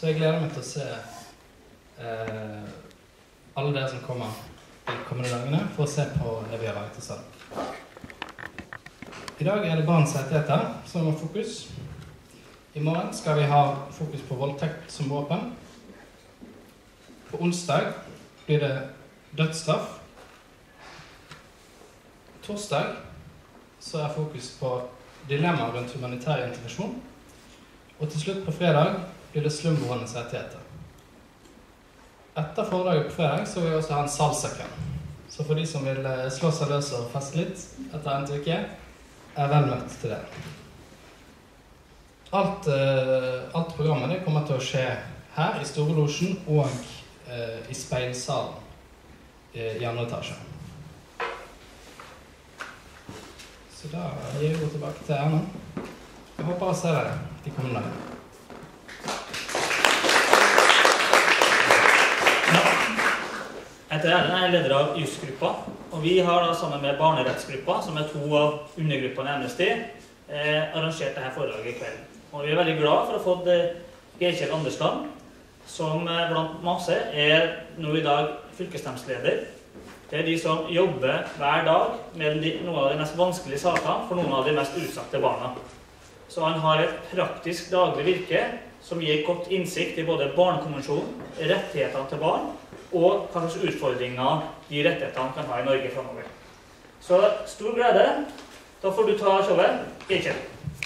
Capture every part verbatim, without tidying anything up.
Så jeg gleder meg til å se eh, alle dere som kommer de kommende dagene for å se på det vi har laget til sammen. I dag er det barns rettigheter som er fokus. I morgen skal vi ha fokus på voldtekt som våpen. På onsdag blir det dødsstraff. Torsdag så er fokus på dilemma rundt humanitær intervensjon. Og til slutt på fredag blir det slumboernes rettigheter. Etter foredraget på fredag så vil vi også ha en salsakveld. Så for de som vil slå seg løs og feste litt etter en uke, er vel møtt til det. Alt, alt programmet det kommer til å skje her i Storelosjen og eh, i speilsalen eh, i andre etasje. Så da gir vi tilbake til Erna. Jeg håper å se dere de kommende dagene. Etter Erlend er jeg leder av jusgruppa, og vi har da sammen med barnerettsgruppa, som er to av undergruppene i Amnesty, eh, arrangert dette foredraget i kveld. Og vi er veldig glad for å ha fått eh, Geir-Kjell Andersland, som eh, blant masse er nå i dag fylkesnemndsleder. Det er de som jobber hver dag med de, noen av de mest vanskelige sakene for noen av de mest utsatte barna. Så han har et praktisk daglig virke som gir godt innsikt i både barnekonvensjonen, rettighetene til barn, og hva slags utfordringer de rettighetene kan ha i Norge fremover. Så stor glede. Da får du ta showet. Geir-Kjell.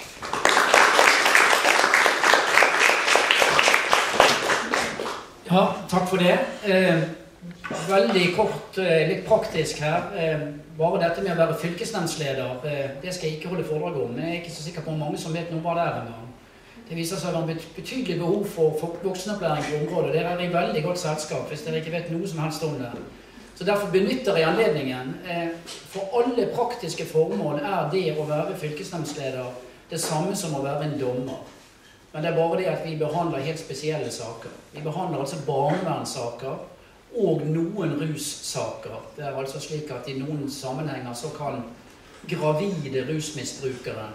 Ja, takk for det. Eh, veldig kort, eh, litt praktisk her. Eh, bare dette med å være fylkesnemndsleder, eh, det skal jeg ikke holde foredrag om, men jeg er ikke så sikker på mange som vet noe hva det er en gang. Det viser seg å være et betydelig behov for, for voksenopplæring på området. Dere er i veldig godt selskap hvis dere ikke vet noe som helst om det. Så derfor benytter jeg anledningen. Eh, for alle praktiske formål er det å være fylkesnemndsleder det samme som å være en dommer. Men det er bare det at vi behandler helt spesielle saker. Vi behandler altså barnevernssaker og noen russaker. Det er altså slik at i noen sammenhenger så kan gravide rusmisbrukere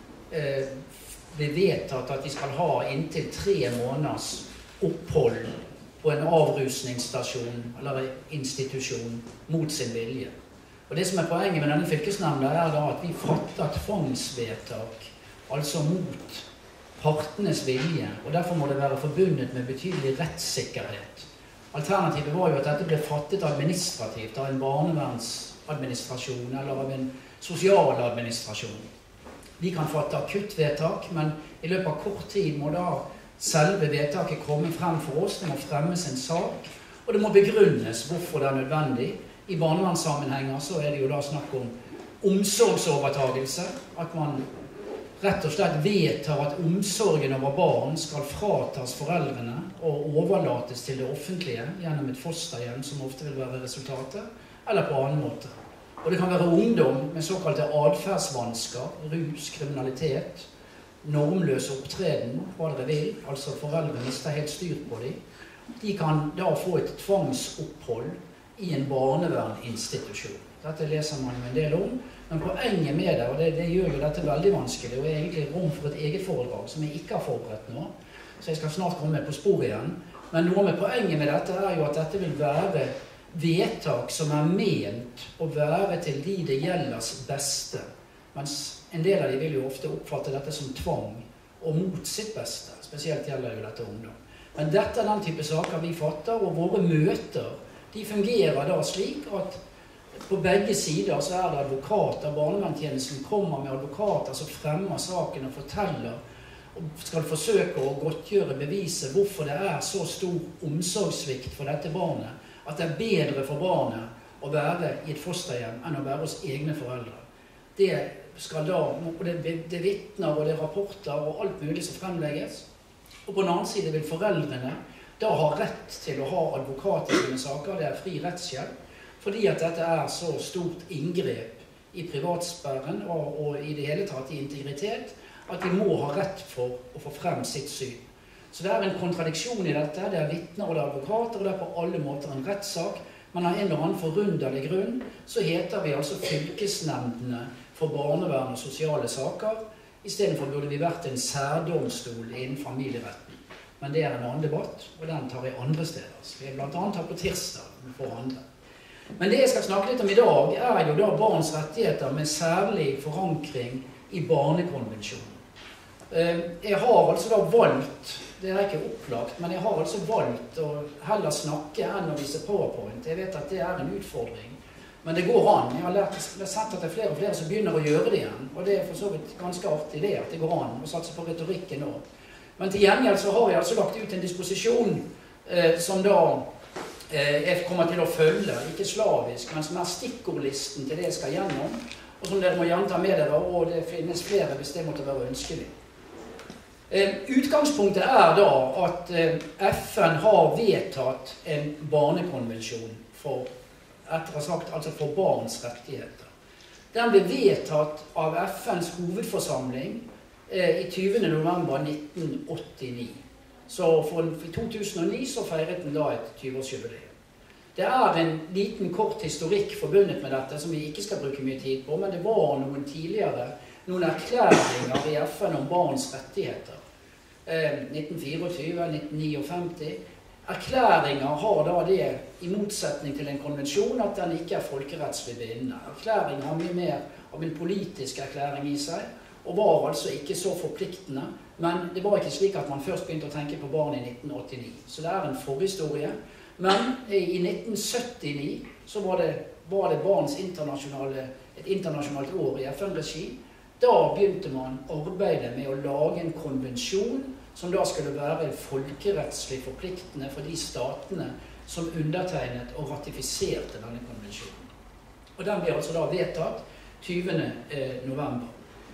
eh, blir vedtatt at de skal ha inntil tre måneders opphold på en avrusningsstasjon eller institusjon mot sin vilje. Og det som er poenget med denne fylkesnemnda er da at vi fatter tvangsvedtak, altså mot partenes vilje, og derfor må det være forbundet med betydelig rettssikkerhet. Alternativet var jo at dette ble fattet administrativt av en barnevernsadministrasjon eller av en sosialadministrasjon. Vi kan fatte akuttvedtak, men i løpet av kort tid må da selve vedtaket komme frem for oss. Det må fremmes en sak, og det må begrunnes hvorfor det er nødvendig. I barnevernssammenhenger så er det jo da snakk om omsorgsovertagelse, at man rett og slett vedtar at omsorgen over barn skal fratas foreldrene og overlates til det offentlige gjennom et fosterhjem, som ofte vil være resultatet, eller på annen måte. Og det kan være ungdom med såkalte adferdsvansker, rus, kriminalitet, normløs opptreden, hva dere vil, altså foreldre mister helt styr på dem. De kan da få et tvangsopphold i en barnevernsinstitusjon. Dette leser man jo en del om, men poenget med det, og det, det gjør jo dette veldig vanskelig, og er egentlig rom for et eget foredrag som jeg ikke har forberedt nå, så jeg skal snart komme på spor igjen. Men noe med poenget med dette er jo at dette vil være vedtak som er ment å være til de det gjelders beste, mens en del av de vil jo ofte oppfatte dette som tvang og mot sitt beste. Spesielt gjelder jo dette ungdom. Men dette er den type saker vi fatter, og våre møter, de fungerer da slik at på begge sider så er det advokater. Barnevernstjenesten kommer med advokater som fremmer saken og forteller og skal forsøke å godtgjøre beviset hvorfor det er så stor omsorgssvikt for dette barnet, at det er bedre for barnet å være i et fosterhjem enn å være hos egne foreldre. Det skal da, og det, det vitner og det rapporter og alt mulig som fremlegges. Og på den annen side vil foreldrene da ha rett til å ha advokater i sine saker, det er fri rettshjelp, fordi at dette er så stort inngrep i privatsfæren og, og i det hele tatt i integritet, at de må ha rett for å få frem sitt syn. Så det er en kontradiksjon i dette, det er vitner og det er advokater, og det er på alle måter en rettssak, men av en eller annen forunderlig grunn så heter vi altså fylkesnemndene for barnevern og sosiale saker. I stedet for burde vi vært en særdomstol innen familieretten. Men det er en annen debatt, og den tar jeg andre steder. Så vi er blant annet her på tirsdag for andre. Men det jeg skal snakke litt om i dag, er jo da barns rettigheter med særlig forankring i barnekonvensjonen. Jeg har altså da valgt, det er ikke opplagt, men jeg har altså valgt å heller snakke enn å vise PowerPoint. Jeg vet at det er en utfordring. Men det går an. Jeg har, lært, jeg har sett at det er flere og flere som begynner å gjøre det igjen. Og det er for så vidt ganske artig det at det går an å satse på retorikken nå. Men til gjengjeld så har jeg altså lagt ut en disposisjon eh, som da eh, jeg kommer til å følge, ikke slavisk, men som er stikkordlisten til det jeg skal gjennom, og som dere må gjenta med dere, og det finnes flere hvis det måtte være ønskelig. Eh, utgangspunktet er da at eh, F N har vedtatt en barnekonvensjon for etter å ha sagt, altså for barns rettigheter. Den ble vedtatt av F N's hovedforsamling eh, i tyvende november nitten åttini. Så for, for to tusen og ni så feiret den da et tyve-årsjubileum. Det er en liten kort historikk forbundet med dette som vi ikke skal bruke mye tid på, men det var noen tidligere, noen erklæringer i F N om barns rettigheter. Eh, nitten fireogtyve, nitten femtini. Erklæringer har da det, i motsetning til en konvensjon, at den ikke er folkerettslig bindende. Erklæringer har mye mer av en politisk erklæring i seg, og var altså ikke så forpliktende, men det var ikke slik at man først begynte å tenke på barn i nitten åttini. Så det er en forhistorie. Men i nitten syttini så var det, var det barns internasjonale, et internasjonalt år i F N-regi. Da begynte man arbeidet med å lage en konvensjon som da skulle være folkerettslig forpliktende for de statene som undertegnet og ratifiserte denne konvensjonen. Og den ble altså da vedtatt tyvende november.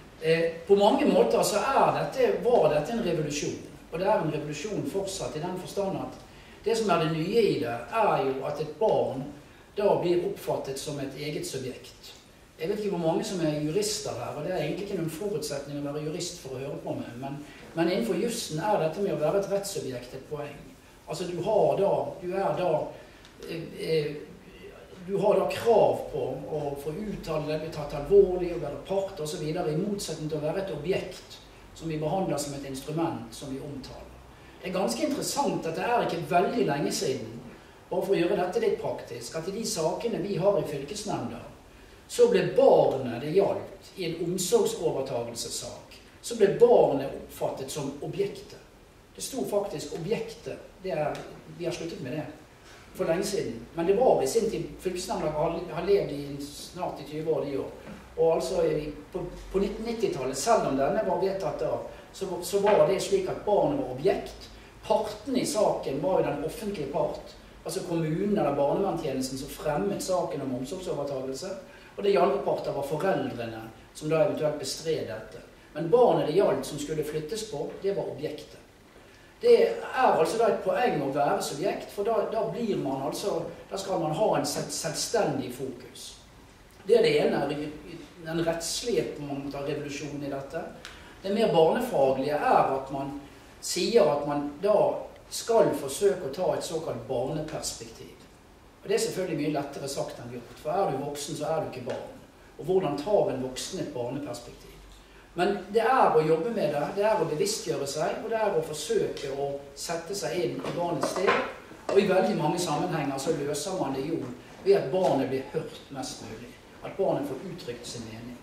På mange måter så er dette, var dette en revolusjon, og det er en revolusjon fortsatt i den forstand at det som er det nye i det, er jo at et barn da blir oppfattet som et eget subjekt. Jeg vet ikke hvor mange som er jurister her, og det er egentlig ikke noen forutsetning å være jurist for å høre på meg, men, men innenfor jussen er dette med å være et rettssubjekt et poeng. Altså du har da, du er da, eh, du har da krav på å få uttale, bli tatt alvorlig, å være part og så videre, i motsetning til å være et objekt som vi behandler som et instrument som vi omtaler. Det er ganske interessant at det er ikke veldig lenge siden, bare for å gjøre dette litt praktisk, at i de sakene vi har i fylkesnemnder, så ble barnet det gjaldt i en omsorgsovertagelsessak, så ble barnet oppfattet som objektet. Det sto faktisk objektet. Det er, vi har sluttet med det for lenge siden. Men det var i sin tid, fylkesnemnder har, har levd i snart i tyve år de år. Og altså på, på nitten nittitallet, selv om denne var vedtatt da, så, så var det slik at barnet var objekt. Parten i saken var jo den offentlige part, altså kommunen eller barnevernstjenesten som fremmet saken om omsorgsovertagelse. Og det i andre parter var foreldrene som da eventuelt bestred dette. Men barnet det gjaldt som skulle flyttes på, det var objektet. Det er altså da et poeng å være subjekt, for da, da blir man altså, da skal man ha en selvstendig fokus. Det er det ene, den rettslige på mange måter revolusjonen i dette. Det mer barnefaglige er at man sier at man da skal forsøke å ta et såkalt barneperspektiv. Og det er selvfølgelig mye lettere sagt enn gjort, for er du voksen så er du ikke barn. Og hvordan tar en voksen et barneperspektiv? Men det er å jobbe med det, det er å bevisstgjøre seg, og det er å forsøke å sette seg inn i barnets sted. Og i veldig mange sammenhenger så løser man det jo ved at barnet blir hørt mest mulig. At barnet får uttrykt sin mening.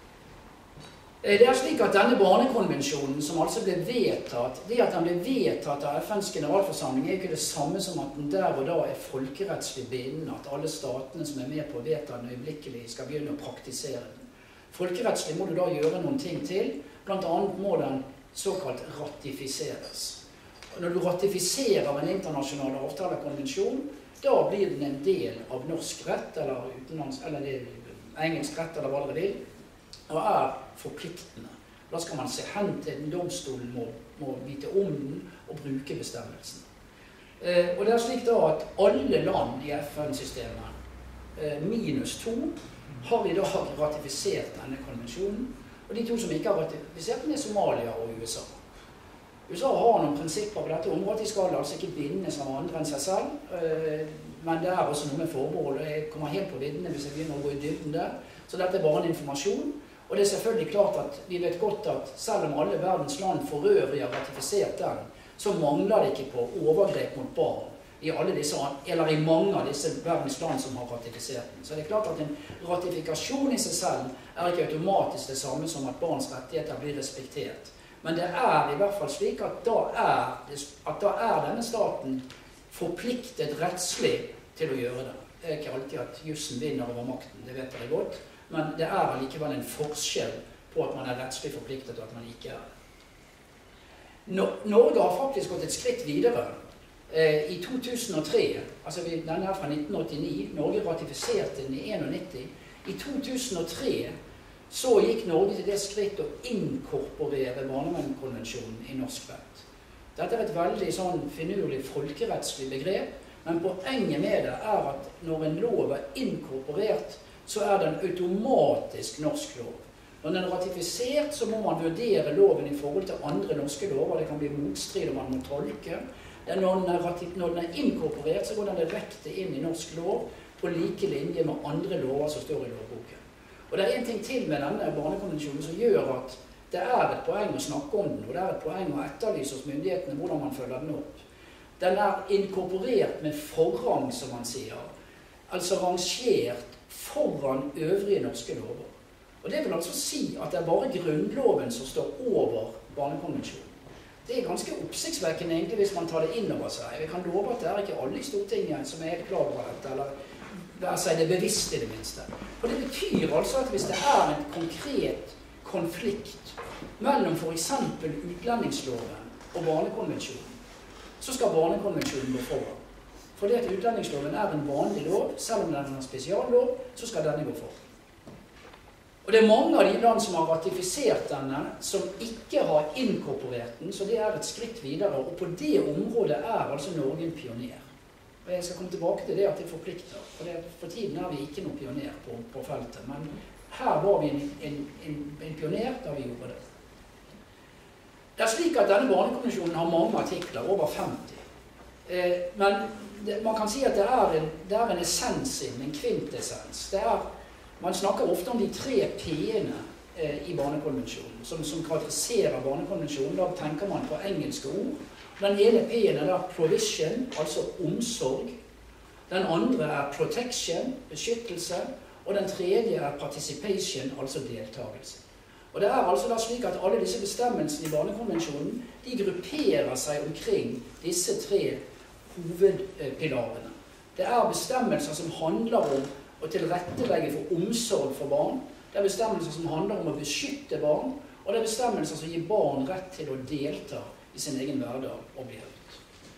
Det er slik at denne barnekonvensjonen som altså ble vedtatt, det at den ble vedtatt av F N's generalforsamling er ikke det samme som at den der og da er folkerettslig bindende, at alle statene som er med på å vedta den øyeblikkelig skal begynne å praktisere den. Folkerettslig må du da gjøre noen ting til, blant annet må den såkalt ratifiseres. Og når du ratifiserer en internasjonal avtalekonvensjon, da blir den en del av norsk rett, eller, utenlands, eller det, engelsk rett, eller hva dere vil, og er forpliktende. Da skal man se hen til den domstolen må, må vite om den og bruke bestemmelsen. Eh, og det er slik da at alle land i F N-systemet, eh, minus to, har i dag ratifisert denne konvensjonen. Og de to som ikke har ratifisert den er Somalia og U S A. U S A har noen prinsipper på dette området. De skal altså ikke bindes av andre enn seg selv. Eh, men det er også noe med forbehold. Jeg kommer helt på viddene hvis jeg begynner å gå i dybden der. Så dette er bare en informasjon. Og det er selvfølgelig klart at vi vet godt at selv om alle verdens land for øvrig har ratifisert den, så mangler det ikke på overgrep mot barn i alle disse, eller i mange av disse verdens land som har ratifisert den. Så det er klart at en ratifikasjon i seg selv er ikke automatisk det samme som at barns rettigheter blir respektert. Men det er i hvert fall slik at da er, at da er denne staten forpliktet rettslig til å gjøre det. Det er ikke alltid at jussen vinner over makten, det vet dere godt, men det er likevel en forskjell på at man er rettslig forpliktet og at man ikke er det. Norge har faktisk gått et skritt videre. I to tusen og tre, altså denne er fra nitten åttini, Norge ratifiserte den i nittién. I to tusen og tre så gikk Norge til det skritt å inkorporere barnekonvensjonen i norsk rett. Dette er et veldig sånn finurlig folkerettslig begrep, men poenget med det er at når en lov er inkorporert, så er den automatisk norsk lov. Når den er ratifisert, så må man vurdere loven i forhold til andre norske lover. Det kan bli motstrid om man må tolke. Når den, er, når den er inkorporert, så går den direkte inn i norsk lov på like linje med andre lover som står i lovboken. Og det er en ting til med denne barnekonvensjonen som gjør at det er et poeng å snakke om den, og det er et poeng å etterlyse hos myndighetene hvordan man følger den opp. Den er inkorporert med forrang, som man sier, altså rangert foran øvrige norske lover. Og det vil altså si at det er bare grunnloven som står over barnekonvensjonen. Det er ganske oppsiktsvekkende egentlig hvis man tar det inn over seg. Vi kan love at det er ikke alle i Stortinget som er helt klar over dette, eller være seg det bevisst i det minste. Og det betyr altså at hvis det er en konkret konflikt mellom for eksempel utlendingsloven og barnekonvensjonen, så skal barnekonvensjonen gå foran. Fordi at utlendingsloven er en vanlig lov, selv om den er en spesiallov, så skal denne gå foran. Og det er mange av de land som har ratifisert denne, som ikke har inkorporert den, så det er et skritt videre, og på det området er altså Norge en pioner. Og jeg skal komme tilbake til det at det forplikter, for det, for tiden er vi ikke noen pioner på, på feltet, men her var vi en, en, en, en pioner da vi gjorde det. Det er slik at denne barnekonvensjonen har mange artikler, over femti. Eh, men det, man kan si at det er en, det er en essens, en kvintessens. Det er Man snakker ofte om de tre P-ene eh, i barnekonvensjonen, som, som karakteriserer barnekonvensjonen. Da tenker man på engelske ord. Den ene P-en er da provision, altså omsorg. Den andre er protection, beskyttelse. Og den tredje er participation, altså deltakelse. Og det er altså da slik at alle disse bestemmelsene i barnekonvensjonen, de grupperer seg omkring disse tre hovedpilarene. Det er bestemmelser som handler om å tilrettelegge for omsorg for barn. Det er bestemmelser som handler om å beskytte barn, og det er bestemmelser som gir barn rett til å delta i sin egen hverdag og bli hørt.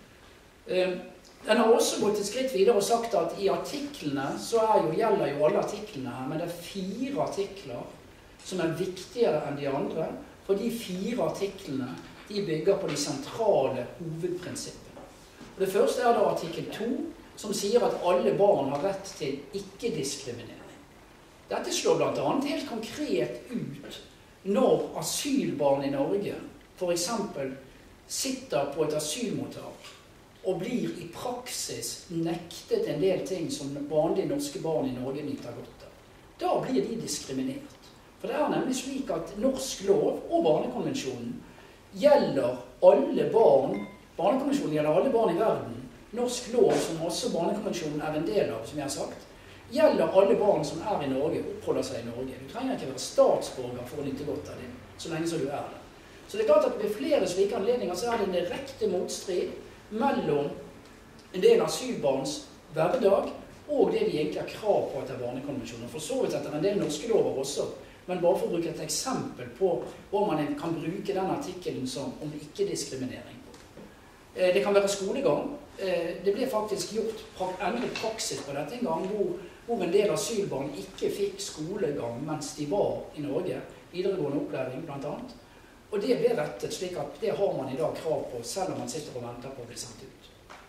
Den har også gått et skritt videre og sagt at i artiklene, så er jo, gjelder jo alle artiklene her, men det er fire artikler som er viktigere enn de andre, for de fire artiklene, de bygger på de sentrale hovedprinsippene. Og det første er da artikkel to, som sier at alle barn har rett til ikke-diskriminering. Dette slår blant annet helt konkret ut når asylbarn i Norge for eksempel sitter på et asylmottak og blir i praksis nektet en del ting som vanlige norske barn i Norge nyter godt av. Da blir de diskriminert. For det er nemlig slik at norsk lov og barnekonvensjonen gjelder alle barn, barnekonvensjonen gjelder alle barn i verden. Norsk lov, som også barnekonvensjonen er en del av, som jeg har sagt, gjelder alle barn som er i Norge, oppholder seg i Norge. Du trenger ikke være statsborger for å nyte godt av det, så lenge som du er det. Så det er klart at ved flere slike anledninger så er det en direkte motstrid mellom en del asylbarns hverdag og det de egentlig har krav på etter barnekonvensjonen. For så vidt etter en del norske lover også, men bare for å bruke et eksempel på hvor man kan bruke den artikkelen som om ikke-diskriminering. Det kan være skolegang. Det ble faktisk gjort endelig praksis på dette en gang, hvor, hvor en del asylbarn ikke fikk skolegang mens de var i Norge, videregående opplæring blant annet. Og det ble rettet slik at det har man i dag krav på, selv om man sitter og venter på å bli sendt ut.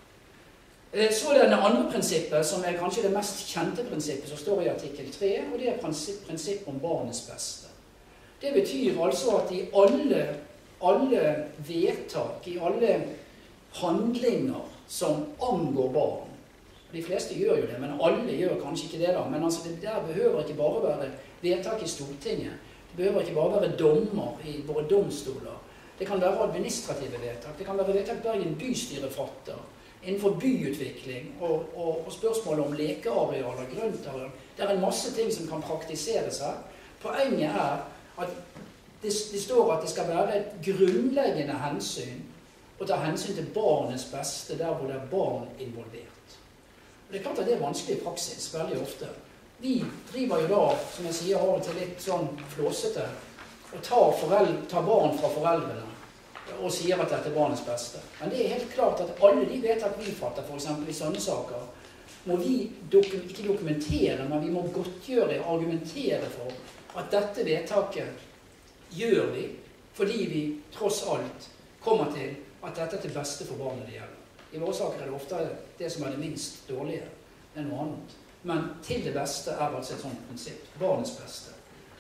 Så er det det andre prinsippet, som er kanskje det mest kjente prinsippet, som står i artikkel tre, og det er prinsipp, prinsipp om barnets beste. Det betyr altså at i alle, alle vedtak, i alle handlinger som angår barn. De fleste gjør jo det, men alle gjør kanskje ikke det da. Men altså, det der behøver ikke bare være vedtak i Stortinget. Det behøver ikke bare være dommer i våre domstoler. Det kan være administrative vedtak. Det kan være vedtak Bergen bystyre fatter innenfor byutvikling og, og, og spørsmål om lekearealer, grøntarealer. Det er en masse ting som kan praktiseres her. Poenget er at det, det står at det skal være et grunnleggende hensyn å ta hensyn til barnets beste der hvor det er barn involvert. Og det er klart at det er vanskelig i praksis, veldig ofte. Vi driver jo da, som jeg sier, har til litt sånn flåsete, og tar, foreldre, tar barn fra foreldrene og sier at dette er barnets beste. Men det er helt klart at alle de vedtak vi fatter, for eksempel i sånne saker, må vi dokum, ikke dokumentere, men vi må godtgjøre og argumentere for at dette vedtaket gjør vi, fordi vi tross alt kommer til at dette er til beste for barnet det gjelder. I våre saker er det ofte det som er det minst dårlige, enn noe annet. Men til det beste er altså et sånt prinsipp, barnets beste.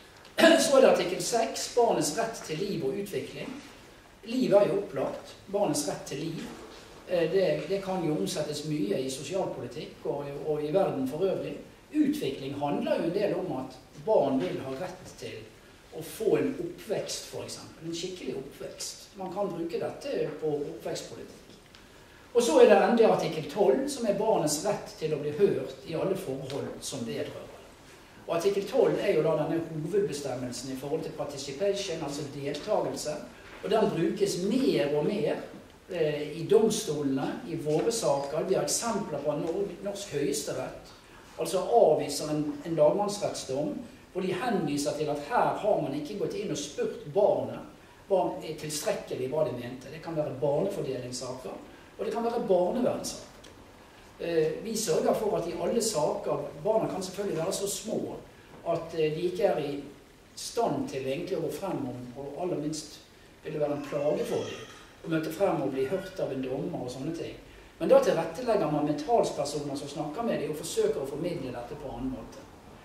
Så er det artikkel seks, barnets rett til liv og utvikling. Liv er jo opplagt, barnets rett til liv. Det, det kan jo omsettes mye i sosialpolitikk og, og i verden for øvrig. Utvikling handler jo en del om at barn vil ha rett til å få en oppvekst, for eksempel. En skikkelig oppvekst. Man kan bruke dette på oppvekstpolitikk. Og så er det endelig artikkel tolv, som er barnets rett til å bli hørt i alle forhold som vedrører. Og artikkel tolv er jo da denne hovedbestemmelsen i forhold til participation, altså deltagelse. Og den brukes mer og mer eh, i domstolene, i våre saker. Vi har eksempler på norsk høyesterett, altså avviser en, en lagmannsrettsdom, hvor de henviser til at her har man ikke gått inn og spurt barnet hva er tilstrekkelig hva de mente. Det kan være barnefordelingssaker, og det kan være barnevernssaker. Eh, vi sørger for at i alle saker, barna kan selvfølgelig være så små, at eh, de ikke er i stand til egentlig å gå frem om, og aller minst vil det være en plage for dem å møte frem og bli hørt av en dommer og sånne ting. Men da tilrettelegger man med talspersoner som snakker med dem og forsøker å formidle dette på en annen måte.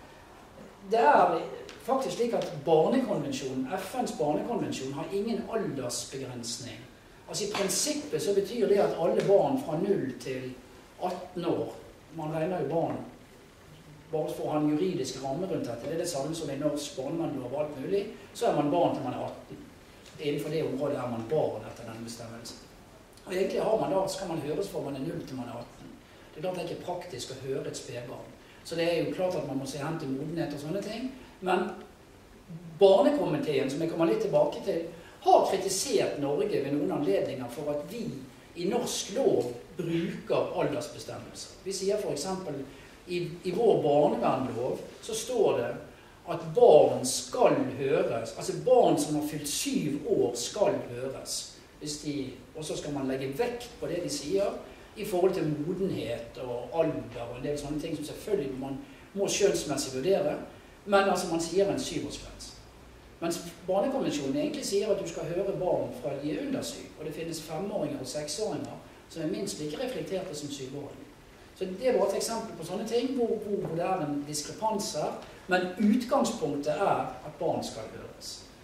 Det er faktisk slik at barnekonvensjonen, F N's barnekonvensjon, har ingen aldersbegrensning. Altså i prinsippet så betyr det at alle barn fra null til atten år, man regner jo barn bare for å ha en juridisk ramme rundt dette, det er det samme som i norsk barnevernlov og alt mulig, så er man barn til man er atten. Innenfor det området er man barn etter denne bestemmelsen. Og egentlig har man da, skal man høres for man er null til man er atten. Det er klart det er ikke praktisk å høre et spedbarn. Så det er jo klart at man må se hen til modenhet og sånne ting. Men barnekomiteen, som jeg kommer litt tilbake til, har kritisert Norge ved noen anledninger for at vi i norsk lov bruker aldersbestemmelser. Vi sier for eksempel, i, i vår barnevernlov så står det at barn skal høres, altså barn som har fylt syv år skal høres, hvis de, og så skal man legge vekt på det de sier, i forhold til modenhet og alder og en del sånne ting som selvfølgelig man må skjønnsmessig vurdere, men altså man sier en syvårsgrense. Mens barnekonvensjonen egentlig sier at du skal høre barn fra de er under syv, og det finnes femåringer og seksåringer som er minst like reflekterte som syvåringer. Så det er bare et eksempel på sånne ting hvor, hvor det er en diskrepans her, men utgangspunktet er at barn skal høres.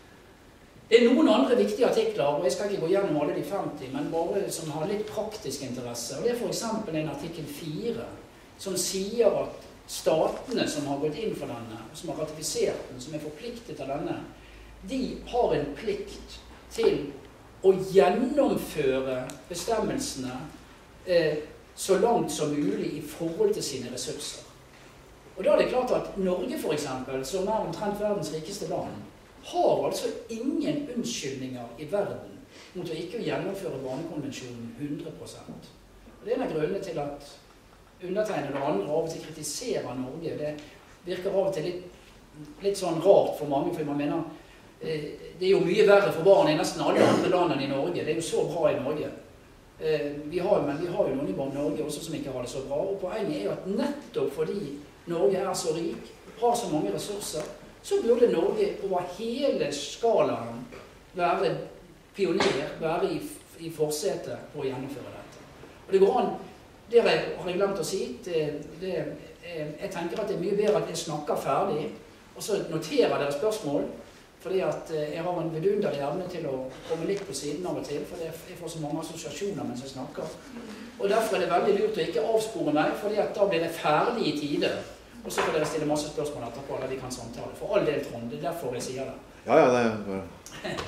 Det er noen andre viktige artikler, og jeg skal ikke gå gjennom alle de femti, men bare som har litt praktisk interesse. Og det er for eksempel en artikkel fire, som sier at statene som har gått inn for denne, som har ratifisert den, som er forpliktet av denne, de har en plikt til å gjennomføre bestemmelsene eh, så langt som mulig i forhold til sine ressurser. Og da er det klart at Norge for eksempel, som er omtrent verdens rikeste land, har altså ingen unnskyldninger i verden mot å ikke gjennomføre barnekonvensjonen hundre prosent. Og det er en av grunnene til at undertegnede og andre av og til kritiserer Norge. Det virker av og til litt, litt sånn rart for mange, for man mener eh, det er jo mye verre for barn i nesten alle andre land enn i Norge. Det er jo så bra i Norge. Eh, vi har, men vi har jo noen i Norge også som ikke har det så bra. Og poenget er jo at nettopp fordi Norge er så rik, har så mange ressurser, så burde Norge over hele skalaen være pioner, være i, i forsetet på å gjennomføre dette. Og det går an, det har jeg glemt å si, det, det, jeg tenker at det er mye bedre at jeg snakker ferdig, og så noterer dere spørsmål, fordi at jeg har en vidunderlig evne til å komme litt på siden av og til, for jeg får så mange assosiasjoner mens jeg snakker. Og derfor er det veldig lurt å ikke avspore meg, fordi at da blir jeg ferdig i tide. Og så får dere stille masse spørsmål etterpå, eller vi kan samtale. For all del, Trond, det er derfor jeg sier det. Ja, ja, det er bare...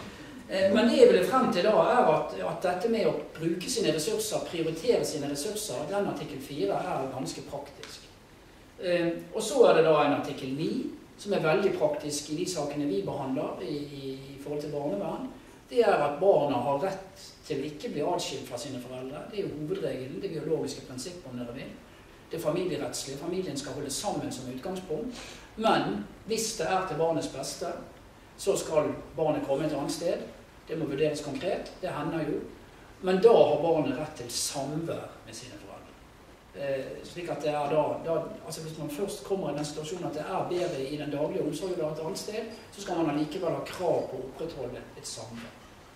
Men det jeg ville frem til da, er at, at dette med å bruke sine ressurser, prioritere sine ressurser, den artikkel fire er ganske praktisk. Og så er det da en artikkel ni, som er veldig praktisk i de sakene vi behandler i, i forhold til barnevern. Det er at barna har rett til å ikke bli adskilt fra sine foreldre. Det er jo hovedregelen, det biologiske prinsippet om dere vil. Det familierettslige, familien skal holde sammen som utgangspunkt. Men hvis det er til barnets beste, så skal barnet komme et annet sted. Det må vurderes konkret, det hender jo. Men da har barnet rett til samvær med sine foreldre. Eh, slik at det er da, da, altså hvis man først kommer i den situasjonen at det er bedre i den daglige omsorgen et annet sted, så skal man allikevel ha krav på å opprettholde et samvær.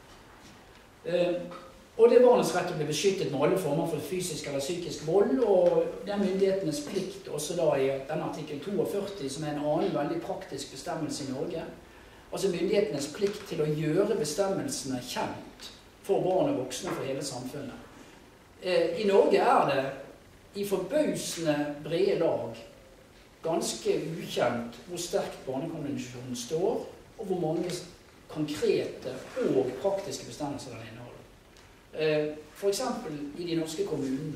Eh, og det er barnets rett til å bli beskyttet med alle former for fysisk eller psykisk vold, og det er myndighetenes plikt også da i den artikkel førti, som er en annen veldig praktisk bestemmelse i Norge. Altså myndighetenes plikt til å gjøre bestemmelsene kjent for barn og voksne for hele samfunnet. Eh, I Norge er det i forbausende brede lag ganske ukjent hvor sterkt barnekonvensjonen står, og hvor mange konkrete og praktiske bestemmelser den inneholder. Eh, for eksempel i de norske kommunene.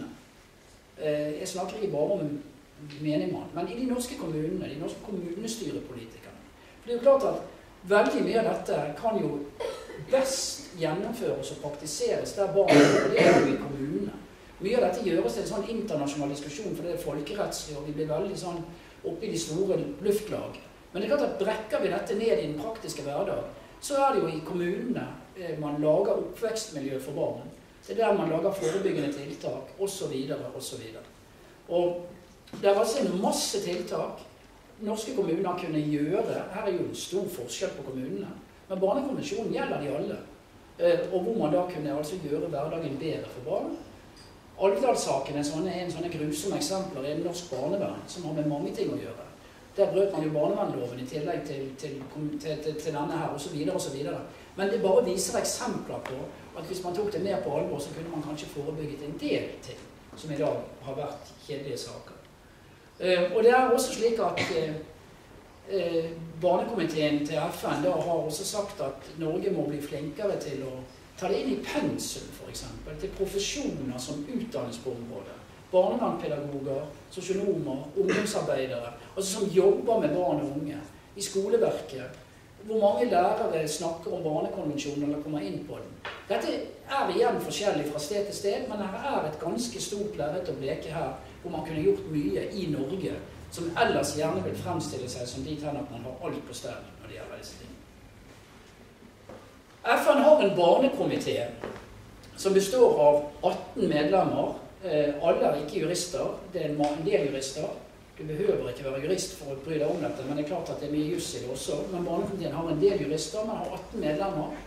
Eh, jeg snakker ikke bare om menigmann, men i de norske kommunene, de norske kommunestyrepolitikerne. For det er jo klart at veldig mye av dette kan jo best gjennomføres og praktiseres der barn, og det er jo i kommunene. Mye av dette gjøres til en sånn internasjonal diskusjon, for det er folkerettslig, og vi blir veldig sånn oppe i de store luftlag. Men det er klart at brekker vi dette ned i den praktiske hverdag, så er det jo i kommunene eh, man lager oppvekstmiljø for barn. Det er der man lager forebyggende tiltak, og så videre, og så videre. Og det er altså en masse tiltak norske kommuner kunne gjøre. Her er jo en stor forskjell på kommunene, men barnekonvensjonen gjelder de alle. Eh, og hvor man da kunne altså gjøre hverdagen bedre for barn. Alvdalssaken er sånne, en sånne grusomme eksempler i norsk barnevern, som har med mange ting å gjøre. Der brøt man jo barnevernloven i tillegg til, til, til, til, til denne her, og så videre, og så videre. Men det bare viser eksempler på at hvis man tok det mer på alvor, så kunne man kanskje forebygget en del ting, som i dag har vært kjedelige saker. Uh, og det er også slik at uh, uh, barnekomiteen til F N da har også sagt at Norge må bli flinkere til å ta det inn i pensum, for eksempel, til profesjoner som utdannes på området. Barnevernpedagoger, sosionomer, ungdomsarbeidere, altså som jobber med barn og unge i skoleverket. Hvor mange lærere snakker om barnekonvensjonen eller kommer inn på den. Dette er igjen forskjellig fra sted til sted, men her er et ganske stort lerret å bleke her, hvor man kunne gjort mye i Norge, som ellers gjerne vil fremstille seg som dit hen at man har alt på stell når det gjelder disse tingene. F N har en barnekomité som består av atten medlemmer. Alle er ikke jurister, det er en del jurister. Du behøver ikke være jurist for å bry deg om dette, men det er klart at det er mye juss i det også. Men barnekomiteen har en del jurister, men har atten medlemmer.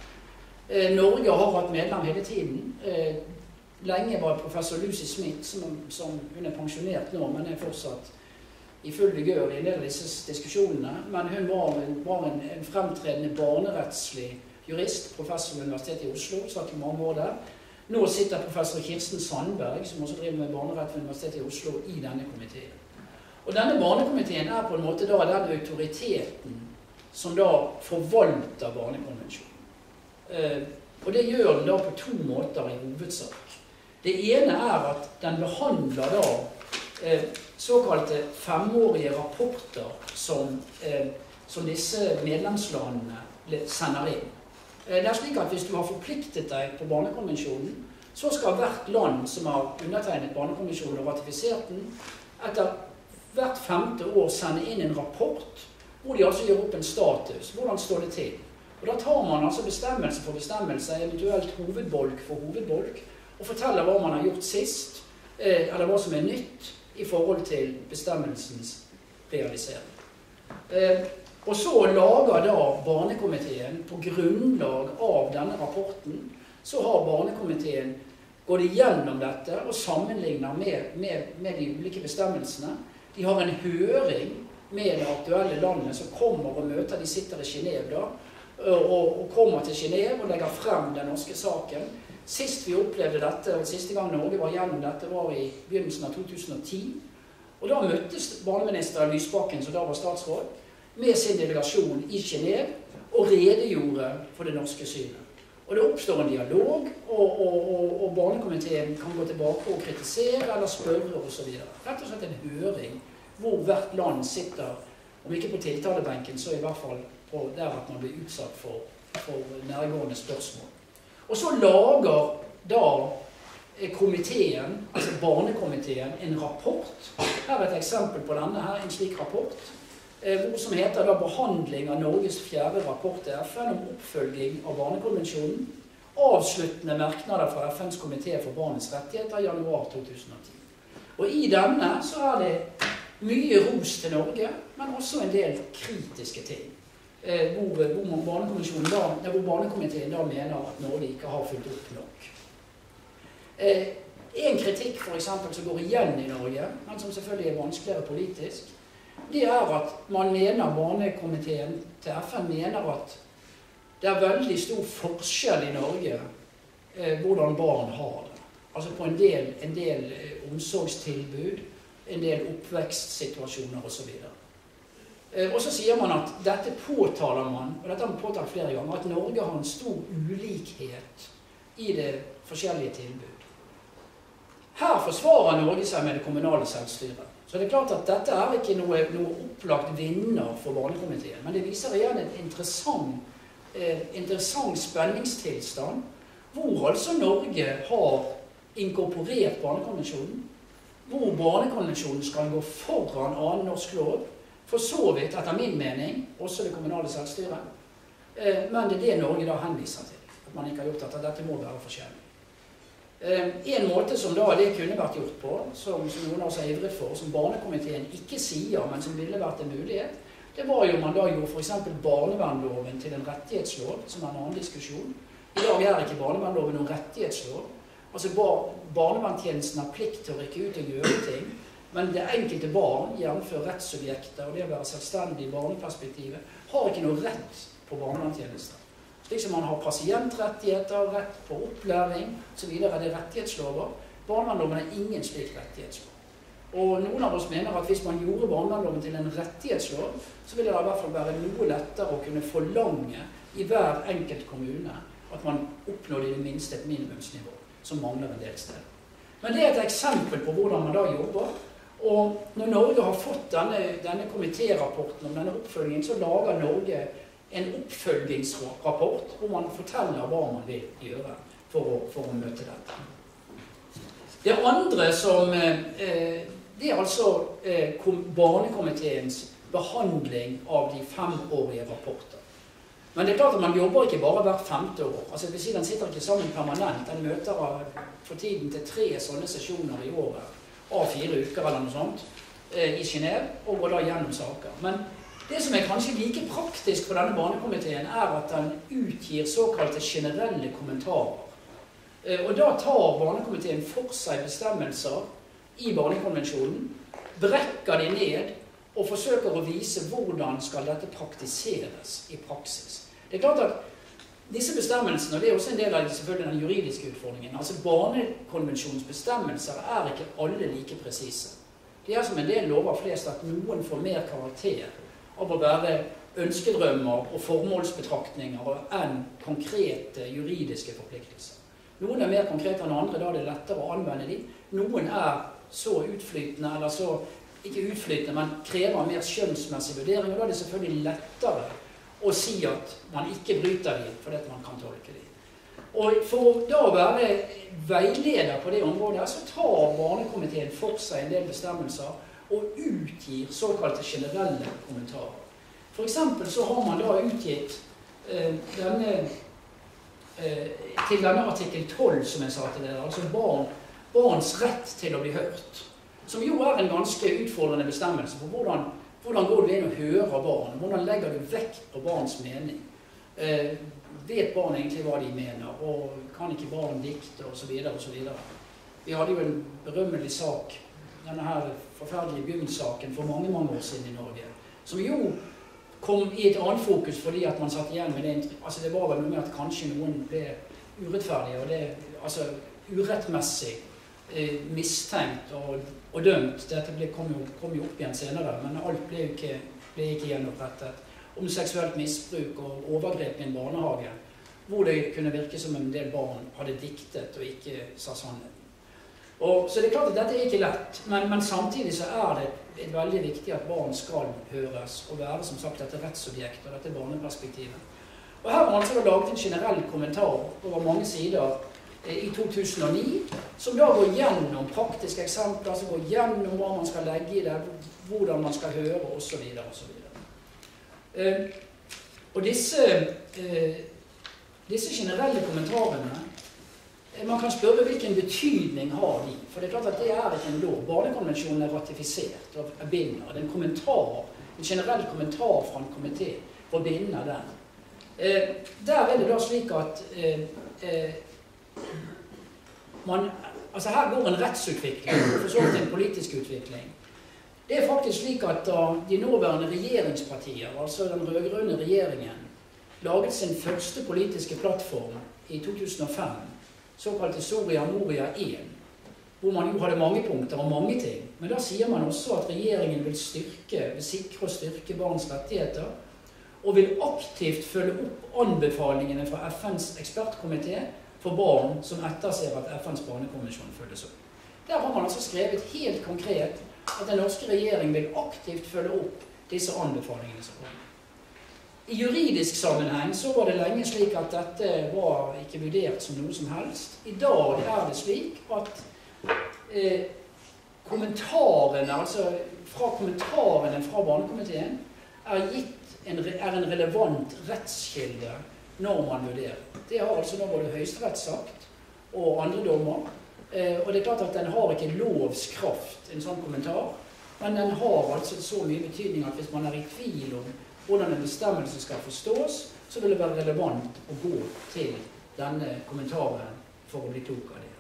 Norge har hatt medlem hele tiden. Lenge var professor Lucy Smith, som, som hun er pensjonert nå, men er fortsatt i full vigør i en del av disse diskusjonene. Men hun var, var en, en fremtredende barnerettslig jurist, professor ved Universitetet i Oslo, satt i mange år der. Nå sitter professor Kirsten Sandberg, som også driver med barnerett ved Universitetet i Oslo, i denne komiteen. Og denne barnekomiteen er på en måte da den autoriteten som da forvalter barnekonvensjonen. Eh, og det gjør den da på to måter i hovedsak. Det ene er at den behandler da eh, såkalte femårige rapporter som, eh, som disse medlemslandene sender inn. Det er slik at hvis du har forpliktet deg på barnekonvensjonen, så skal hvert land som har undertegnet barnekonvensjonen og ratifisert den, etter hvert femte år sende inn en rapport, hvor de altså gjør opp en status. Hvordan står det til? Og da tar man altså bestemmelse for bestemmelse, eventuelt hovedbolk for hovedbolk, og forteller hva man har gjort sist, eller hva som er nytt i forhold til bestemmelsens realisering. Og så lager da barnekomiteen, på grunnlag av denne rapporten, så har barnekomiteen gått igjennom dette og sammenligner med, med, med de ulike bestemmelsene. De har en høring med det aktuelle landet som kommer og møter, de sitter i Genève da, og, og kommer til Genève og legger frem den norske saken. Sist vi opplevde dette, og siste gang Norge var gjennom dette, var i begynnelsen av to tusen og ti. Og da møttes barneminister Lysbakken, som da var statsråd, med sin delegasjon i Genève, og redegjorde for det norske synet. Og det oppstår en dialog, og, og, og, og barnekomiteen kan gå tilbake og kritisere eller spørre og så videre. Rett og slett en høring hvor hvert land sitter, om ikke på tiltalebenken, så i hvert fall på der at man blir utsatt for, for nærgående spørsmål. Og så lager da komiteen, altså barnekomiteen, en rapport. Her er et eksempel på denne her, en slik rapport, hvor som heter da behandling av Norges fjerde rapport til F N om oppfølging av barnekonvensjonen, avsluttende merknader fra F N's komité for barnets rettigheter i januar to tusen og ti. Og i denne så er det mye ros til Norge, men også en del kritiske ting, hvor, hvor, barnekonvensjonen da, hvor barnekomiteen da mener at Norge ikke har fulgt opp nok. En kritikk for eksempel som går igjen i Norge, men som selvfølgelig er vanskeligere politisk, det er at man mener, barnekomiteen til F N mener at det er veldig stor forskjell i Norge eh, hvordan barn har det. Altså på en del, en del eh, omsorgstilbud, en del oppvekstsituasjoner og så videre. Eh, og så sier man at dette påtaler man, og dette har man påtalt flere ganger, at Norge har en stor ulikhet i det forskjellige tilbud. Her forsvarer Norge seg med det kommunale selvstyret. Så det er klart at dette er ikke noe, noe opplagt vinner for barnekomiteen, men det viser igjen en interessant, eh, interessant spenningstilstand, hvor altså Norge har inkorporert barnekonvensjonen, hvor barnekonvensjonen skal gå foran annen norsk lov, for så vidt, etter min mening, også det kommunale selvstyret, eh, men det er det Norge da henviser til, at man ikke har gjort at dette må være forskjellig. En måte som da det kunne vært gjort på, som, som noen av oss er ivret for, som barnekomiteen ikke sier, men som ville vært en mulighet, det var jo man da gjorde for eksempel barnevernloven til en rettighetslov, som er en annen diskusjon. I dag er ikke barnevernloven noen rettighetslov. Altså bar, barnevernstjenesten har plikt til å rykke ut og gjøre ting, men det enkelte barn, jevnfør rettssubjekter, og det å være selvstendig i barneperspektivet, har ikke noe rett på barnevernstjenester. Slik som man har pasientrettigheter, rett på opplæring, så videre er det rettighetslover. Barnevernloven er ingen slik rettighetslov. Og noen av oss mener at hvis man gjorde barnevernloven til en rettighetslov, så ville det i hvert fall være noe lettere å kunne forlange i hver enkelt kommune at man oppnådde i det minste et minimumsnivå, som mangler en del steder. Men det er et eksempel på hvordan man da jobber. Og når Norge har fått denne, denne komitérapporten om denne oppfølgingen, så lager Norge en oppfølgingsrapport hvor man forteller hva man vil gjøre for å, for å møte dette. Det andre som, eh, det er altså eh, barnekomiteens behandling av de femårige rapporter. Men det er klart at man jobber ikke bare hvert femte år. Altså, det vil si, den sitter ikke sammen permanent. Den møter for tiden til tre sånne sesjoner i året, av fire uker eller noe sånt, eh, i Genève, og går da gjennom saker. Men det som er kanskje like praktisk for denne barnekomiteen, er at den utgir såkalte generelle kommentarer. Og da tar barnekomiteen for seg bestemmelser i barnekonvensjonen, brekker de ned og forsøker å vise hvordan skal dette praktiseres i praksis. Det er klart at disse bestemmelsene, og det er også en del av selvfølgelig den juridiske utfordringen, altså barnekonvensjonens bestemmelser er ikke alle like presise. Det er som en del lover flest at noen får mer karakter av å være ønskedrømmer og formålsbetraktninger enn konkrete juridiske forpliktelser. Noen er mer konkrete enn andre, da er det lettere å anvende de. Noen er så utflytende, eller så, ikke utflytende, men krever mer skjønnsmessig vurdering, og da er det selvfølgelig lettere å si at man ikke bryter de, fordi man kan tolke de. Og for da å være veileder på det området, så tar barnekomiteen for seg en del bestemmelser og utgir såkalte generelle kommentarer. For eksempel så har man da utgitt eh, denne, eh, til denne artikkel tolv, som jeg sa til dere, altså barn, barns rett til å bli hørt, som jo er en ganske utfordrende bestemmelse for hvordan, hvordan går du inn og hører barn, hvordan legger du vekt på barns mening. Eh, vet barn egentlig hva de mener, og kan ikke barn dikte, og så videre, og så videre. Vi hadde jo en berømmelig sak, denne her forferdelige Gunn-saken for mange, mange år siden i Norge, som jo kom i et annet fokus fordi at man satt igjen med det, altså det var vel noe med at kanskje noen ble urettferdige, og det, altså urettmessig eh, mistenkt og, og dømt. Dette ble, kom, jo, kom jo opp igjen senere, men alt ble jo ikke, ble ikke gjenopprettet. Om seksuelt misbruk og overgrep i en barnehage. hvor det kunne virke som en del barn hadde diktet og ikke sa sannheten. Og, så det er klart at dette er ikke lett, men, men samtidig så er det et veldig viktig at barn skal høres og være som sagt dette rettsobjekt og dette barneperspektivet. Og her har man altså laget en generell kommentar over mange sider i to tusen og ni, som da går gjennom praktiske eksempler, som går gjennom hva man skal legge i det, hvordan man skal høre, og så videre, og så videre. Eh, og disse, eh, disse generelle kommentarene, eh, man kan spørre hvilken betydning har de, for det er klart at det er ikke en lov. Barnekonvensjonen er ratifisert av binder. Det er en kommentar, en generell kommentar fra en komité for bindende den. Eh, der er det da slik at eh, eh, man, altså her går en rettsutvikling, for så vidt en politisk utvikling. Det er faktisk slik at da de nåværende regjeringspartier, altså den rød-grønne regjeringen, laget sin første politiske plattform i to tusen og fem, såkalte Soria Moria en, hvor man jo hadde mange punkter og mange ting. Men da sier man også at regjeringen vil styrke, vil sikre og styrke barns rettigheter, og vil aktivt følge opp anbefalingene fra F N's ekspertkomité for barn som etterser at F N's barnekonvensjon følges opp. Der har man altså skrevet helt konkret at den norske regjeringen vil aktivt følge opp disse anbefalingene som kommer. I juridisk sammenheng så var det lenge slik at dette var ikke vurdert som noe som helst. I dag er det slik at eh, kommentarene, altså fra kommentarene fra barnekomiteen, er gitt en, er en relevant rettskilde når man vurderer. Det har altså nå både Høyesterett sagt og andre dommer. Eh, og det er klart at den har ikke lovskraft, en sånn kommentar, men den har altså så mye betydning at hvis man er i tvil om hvordan en bestemmelse skal forstås, så vil det være relevant å gå til denne kommentaren for å bli klok av det.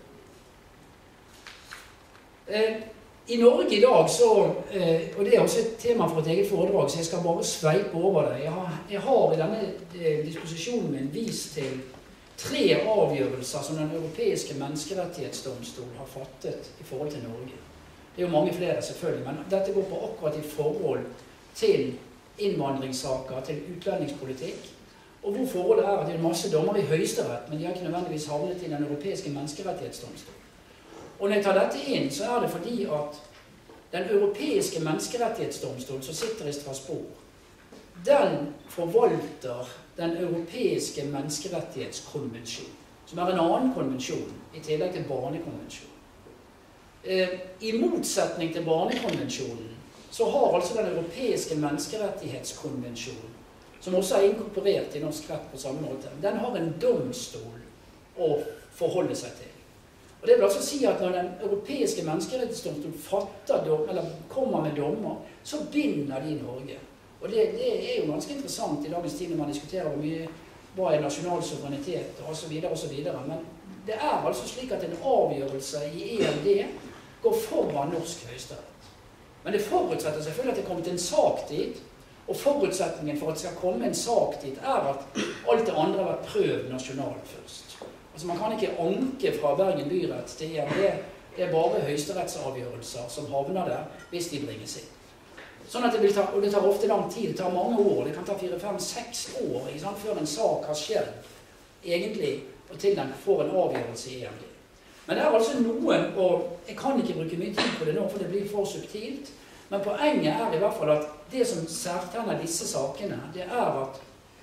Eh, I Norge i dag så, eh, og det er også et tema for et eget foredrag, så jeg skal bare sveipe over det. Jeg har, jeg har i denne eh, disposisjonen min vist til tre avgjørelser som den europeiske menneskerettighetsdomstol har fattet i forhold til Norge. Det er jo mange flere selvfølgelig, men dette går på akkurat i forhold til innvandringssaker, til utlendingspolitikk, og hvor forholdet er at det er en masse dommer i Høyesterett, men de har ikke nødvendigvis havnet i den europeiske menneskerettighetsdomstol. Og når jeg tar dette inn, så er det fordi at den europeiske menneskerettighetsdomstol som sitter i Strasbourg, den forvalter den europeiske menneskerettighetskonvensjon, som er en annen konvensjon, i tillegg til barnekonvensjonen. Eh, I motsetning til barnekonvensjonen, så har altså den europeiske menneskerettighetskonvensjonen, som også er inkorporert i norsk rett på samme måte, den har en domstol å forholde seg til. Og det vil altså si at når den europeiske menneskerettighetsdomstol fatter dom, eller kommer med dommer, så binder de Norge. Og det, det er jo ganske interessant i dagens tid når man diskuterer hvor mye hva er nasjonal suverenitet og så videre og så videre. Men det er altså slik at en avgjørelse i E M D går foran norsk høyesterett. Men det forutsetter selvfølgelig at det kommer til en sak dit, og forutsetningen for at det skal komme en sak dit er at alt det andre har vært prøvd nasjonalt først. Altså man kan ikke anke fra Bergen byrett til E M D, det er bare høyesterettsavgjørelser som havner der hvis de bringes inn. Sånn at det vil ta, og det tar ofte lang tid, det tar mange år, det kan ta fire, fem, seks år, ikke sant, før en sak har skjedd, egentlig, og til den får en avgjørelse i E M D. Men det er altså noen, og jeg kan ikke bruke mye tid på det nå, for det blir for subtilt, men poenget er i hvert fall at det som særtegner disse sakene, det er at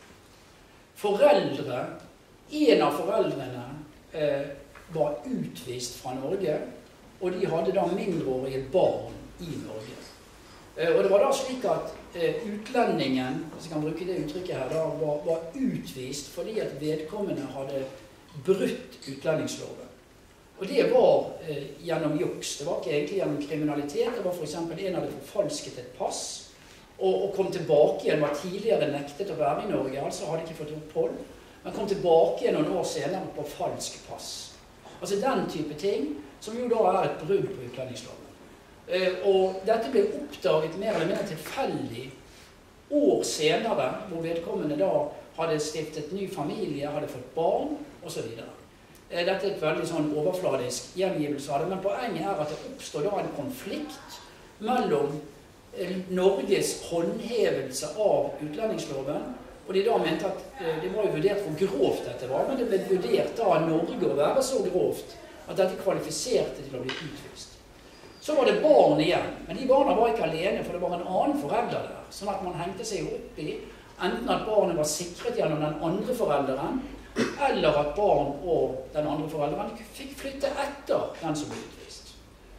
foreldre, en av foreldrene eh, var utvist fra Norge, og de hadde da mindreårige barn i Norge. Eh, og det var da slik at eh, utlendingen, hvis jeg kan bruke det uttrykket her, da, var, var utvist fordi at vedkommende hadde brutt utlendingsloven. Og det var eh, gjennom juks, det var ikke egentlig gjennom kriminalitet, det var for eksempel en hadde forfalsket et pass, og, og kom tilbake igjen, var tidligere nektet å være i Norge, altså hadde ikke fått opphold, men kom tilbake igjen noen år senere på falsk pass. Altså den type ting, som jo da er et brudd på utlendingsloven. Eh, og dette ble oppdaget mer eller mindre tilfeldig år senere, hvor vedkommende da hadde stiftet ny familie, hadde fått barn, og så videre. Eh, dette er et veldig sånn overfladisk gjengivelse av det, men poenget er at det oppstår da en konflikt mellom eh, Norges håndhevelse av utlendingsloven Og de da mente at eh, det var jo vurdert hvor grovt dette var, men det ble vurdert da av Norge å være så grovt at dette kvalifiserte til å bli utvist. Så var det barn igjen, men de barna var ikke alene, for det var en annen forelder der, sånn at man hengte seg opp i enten at barnet var sikret gjennom den andre forelderen, eller at barn og den andre forelderen fikk flytte etter den som ble utvist.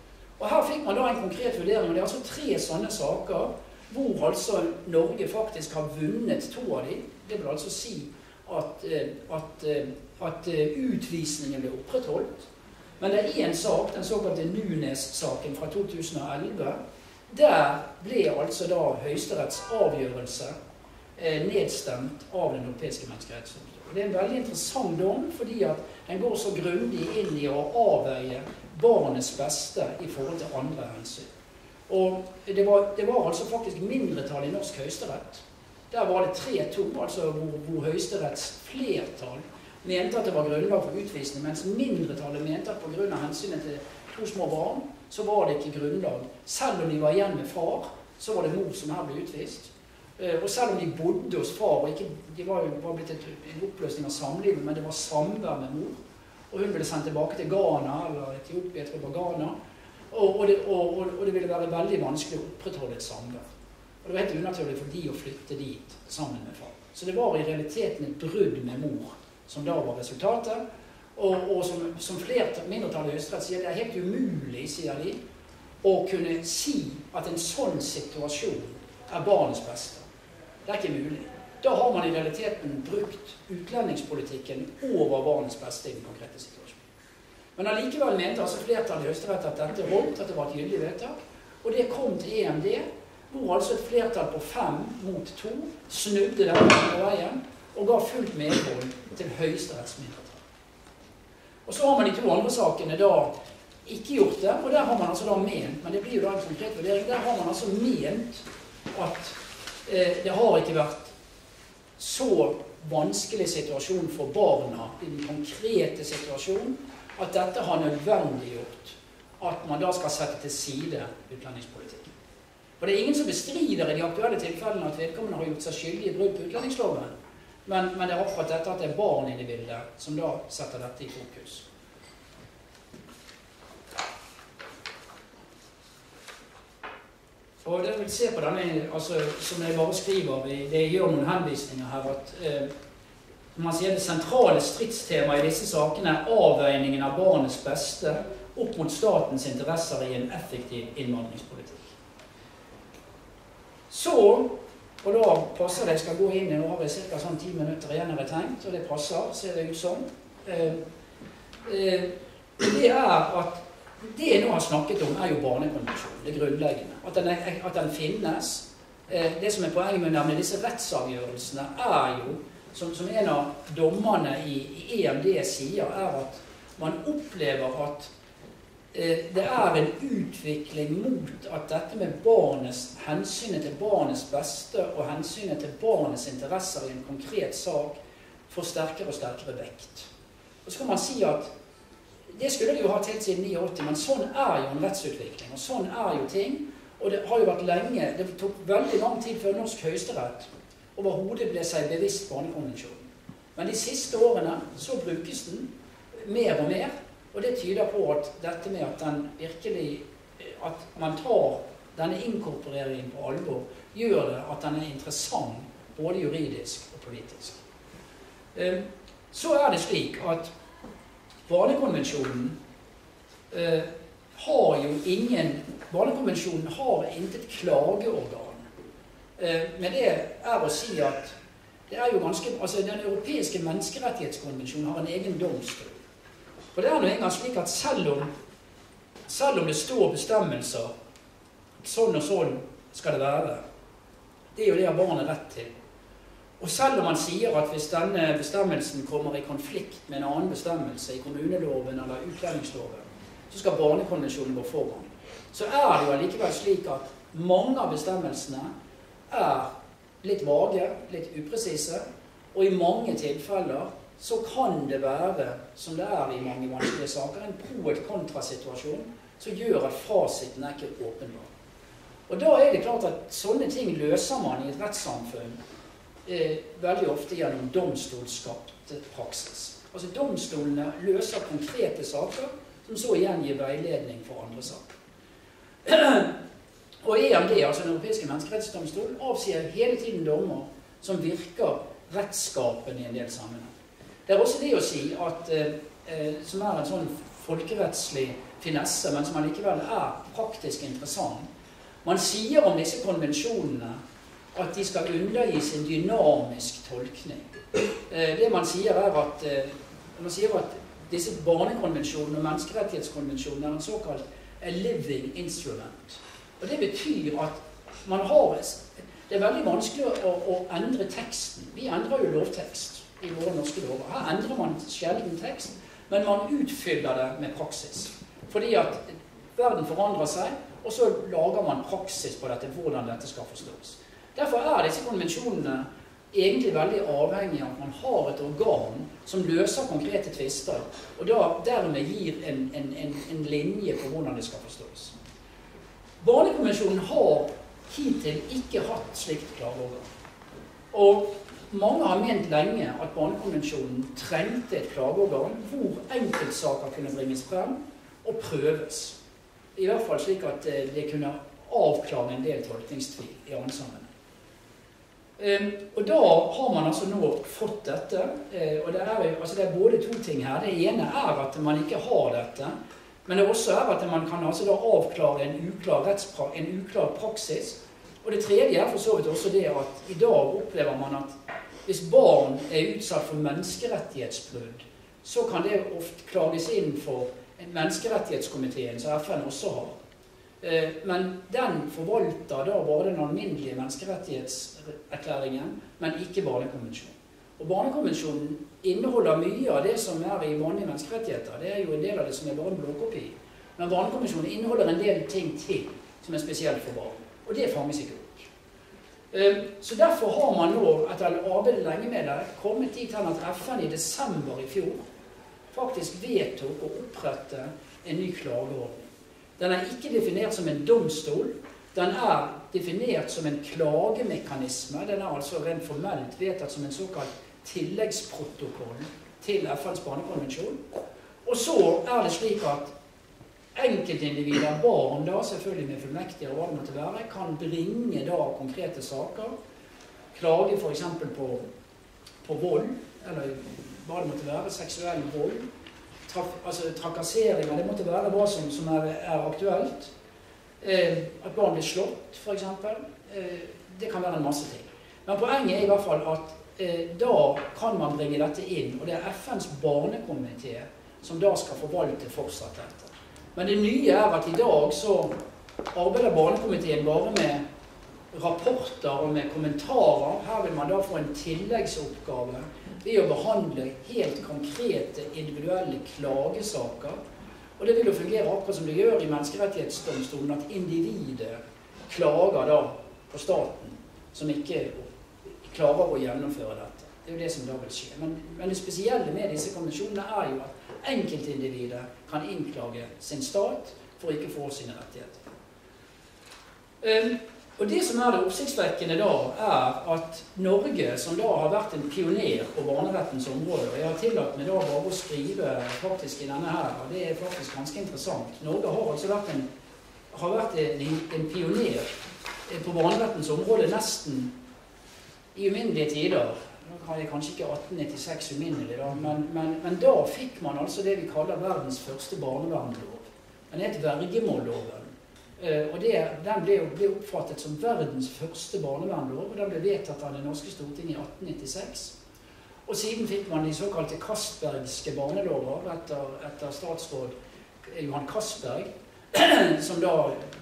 Og her fikk man da en konkret vurdering, og det er altså tre sånne saker, hvor altså Norge faktisk har vunnet to av de. Det vil altså si at, at, at utvisningen ble opprettholdt. Men det er en sak, den såkalte Nunes-saken fra to tusen og elleve, der ble altså da Høyesteretts avgjørelse eh, nedstemt av den europeiske menneskerettighetsdomstolen. Det er en veldig interessant dom, fordi at den går så grundig inn i å avveie barnets beste i forhold til andre hensyn. Og det var, det var altså faktisk mindretall i norsk høyesterett. Der var det tre to, altså hvor, hvor høyesteretts flertall mente at det var grunnlag for utvisning, mens mindretallet mente at på grunn av hensynet til to små barn, så var det ikke grunnlag. Selv om de var igjen med far, så var det mor som her ble utvist. Og selv om de bodde hos far, og ikke, de var jo bare blitt et, en oppløsning av samlivet, men det var samvær med mor, og hun ble sendt tilbake til Ghana, eller Etiopia, jeg tror på Ghana, Og, og, det, og, og det ville være veldig vanskelig å opprettholde et samvær. Og det var helt unaturlig for de å flytte dit sammen med far. Så det var i realiteten et brudd med mor, som da var resultatet. Og, og som, som flere mindretall i Høyesterett sier, det er helt umulig, sier de, å kunne si at en sånn situasjon er barnets beste. Det er ikke mulig. Da har man i realiteten brukt utlendingspolitikken over barnets beste i den konkrete situasjonen. Men allikevel mente altså flertallet i Høyesterett at dette holdt, at det var et gyldig vedtak, og det kom til E M D, hvor altså et flertall på fem mot to snudde denne på veien og ga fullt medhold til Høyesteretts mindretall. Og så har man de to andre sakene da ikke gjort det, og der har man altså da ment, men det blir jo da en konkret vurdering, der har man altså ment at eh, det har ikke vært så vanskelig situasjon for barna i den konkrete situasjonen, at dette har nødvendiggjort at man da skal sette til side utlendingspolitikken. For det er ingen som bestrider i de aktuelle tilfellene at vedkommende har gjort seg skyldig i brudd på utlendingsloven, men, men det er akkurat dette at det er barn i det bildet som da setter dette i fokus. Og det vil se på denne, altså, som jeg bare skriver, det gjør noen henvisninger her, at eh, man sier det sentrale stridstema i disse sakene er avveiningen av barnets beste opp mot statens interesser i en effektiv innvandringspolitikk. Så, og da passer det, jeg skal gå inn i, nå har vi cirka sånn ti minutter igjen har jeg tenkt, og det passer, ser det ut som. Eh, eh, det er at det jeg nå har snakket om er jo barnekonvensjonen, det grunnleggende. At den, er, at den finnes. Eh, det som er poenget med å nevne disse rettsavgjørelsene er jo Som, som en av dommerne i, i E M D sier, er at man opplever at eh, det er en utvikling mot at dette med barnets, hensynet til barnets beste og hensynet til barnets interesser i en konkret sak får sterkere og sterkere vekt. Og så kan man si at det skulle de jo ha til siden åttini, men sånn er jo en rettsutvikling, og sånn er jo ting. Og det har jo vært lenge, det tok veldig lang tid før norsk høyesterett overhodet ble seg bevisst barnekonvensjonen. Men de siste årene så brukes den mer og mer, og det tyder på at dette med at den virkelig, at man tar denne inkorporeringen på alvor, gjør det at den er interessant, både juridisk og politisk. Så er det slik at barnekonvensjonen eh, har jo ingen, barnekonvensjonen har intet klageorgan. Men det er å si at det er jo ganske, altså den europeiske menneskerettighetskonvensjonen har en egen domstol. For det er noe en gang slik at selv om, selv om det står bestemmelser, sånn og sånn skal det være, det er jo det har barnet rett til. Og selv om man sier at hvis denne bestemmelsen kommer i konflikt med en annen bestemmelse i kommuneloven eller utlendingsloven, så skal barnekonvensjonen gå foran. Så er det jo allikevel slik at mange av bestemmelsene er litt vage, litt upresise, og i mange tilfeller så kan det være, som det er i mange vanskelige saker, en pro- og kontrasituasjon som gjør at fasiten er ikke åpenbar. Og da er det klart at sånne ting løser man i et rettssamfunn eh, veldig ofte gjennom domstolsskapt praksis. Altså domstolene løser konkrete saker, som så igjen gir veiledning for andre saker. Og E M D, altså den europeiske menneskerettsdomstol, avsier hele tiden dommer som virker rettsskapen i en del sammenheng. Det er også det å si at, eh, som er en sånn folkerettslig finesse, men som allikevel er praktisk interessant. Man sier om disse konvensjonene at de skal undergis en dynamisk tolkning. Eh, det man sier er at, eh, man sier at disse barnekonvensjonene og menneskerettighetskonvensjonene er en såkalt a living instrument. Og det betyr at man har, det er veldig vanskelig å, å endre teksten. Vi endrer jo lovtekst i våre norske lover. Her endrer man sjelden tekst, men man utfyller det med praksis. Fordi at verden forandrer seg, og så lager man praksis på dette, hvordan dette skal forstås. Derfor er disse konvensjonene egentlig veldig avhengig av at man har et organ som løser konkrete tvister, og da dermed gir en, en, en, en linje på hvordan det skal forstås. Barnekonvensjonen har hittil ikke hatt slikt klageorgan. Og mange har ment lenge at Barnekonvensjonen trengte et klageorgan hvor enkeltsaker kunne bringes frem og prøves. I hvert fall slik at det kunne avklare en del tolkningstvil i annen sammenheng. Um, og da har man altså nå fått dette, uh, og det er, altså det er både to ting her. Det ene er at man ikke har dette, men det også er at man kan altså da avklare en uklar, rettspra en uklar praksis. Og det tredje er for så vidt også det at i dag opplever man at hvis barn er utsatt for menneskerettighetsbrudd, så kan det ofte klages inn for menneskerettighetskomiteen, som F N også har. Men den forvalter da bare den alminnelige menneskerettighetserklæringen, men ikke Barnekonvensjonen. Og Barnekonvensjonen inneholder mye av det som er i vanlige menneskerettigheter. Det er jo en del av det som er bare en blåkopi. Men Barnekonvensjonen inneholder en del ting til som er spesielt for barn. Og det fanges ikke opp. Så derfor har man nå, etter å arbeide lenge med det, kommet dit hen at F N i desember i fjor faktisk vedtok å opprette en ny klageordning. Den er ikke definert som en domstol, den er definert som en klagemekanisme, den er altså rent formelt vedtatt som en såkalt tilleggsprotokoll til F N's barnekonvensjon. Og så er det slik at enkeltindivider, barn da, selvfølgelig med fullmektige og hva det måtte være, kan bringe da konkrete saker, klage for eksempel på, på vold, eller hva det måtte være, seksuell vold, traf, altså trakasseringer, det måtte være hva som, som er, er aktuelt. Eh, at barn blir slått, for eksempel. Eh, det kan være en masse ting. Men poenget er i hvert fall at eh, da kan man bringe dette inn, og det er F N's barnekomité som da skal forvalte fortsatt dette. Men det nye er at i dag så arbeider barnekomiteen bare med rapporter og med kommentarer. Her vil man da få en tilleggsoppgave ved å behandle helt konkrete individuelle klagesaker. Og det vil jo fungere akkurat som det gjør i menneskerettighetsdomstolen, at individet klager da på staten, som ikke klarer å gjennomføre dette. Det er jo det som da vil skje. Men, men det spesielle med disse konvensjonene er jo at enkeltindividet kan innklage sin stat for ikke å få sine rettigheter. Um, Og det som er det oppsiktsvekkende da, er at Norge, som da har vært en pioner på barnerettens område, og jeg har tillatt meg da bare å skrive faktisk i denne her, og det er faktisk ganske interessant. Norge har altså vært en, har vært en, en pioner på barnerettens område nesten i uminnelige tider. Nå kan jeg kanskje ikke atten nittiseks uminnelig da, men, men, men da fikk man altså det vi kaller verdens første barnevernlov. Den het vergemålloven. Uh, og det, den ble, ble oppfattet som verdens første barnevernlov, og den ble vedtatt av det norske Stortinget i atten nittiseks. Og siden fikk man de såkalte Castbergske barnelover etter, etter statsråd Johan Castberg, som da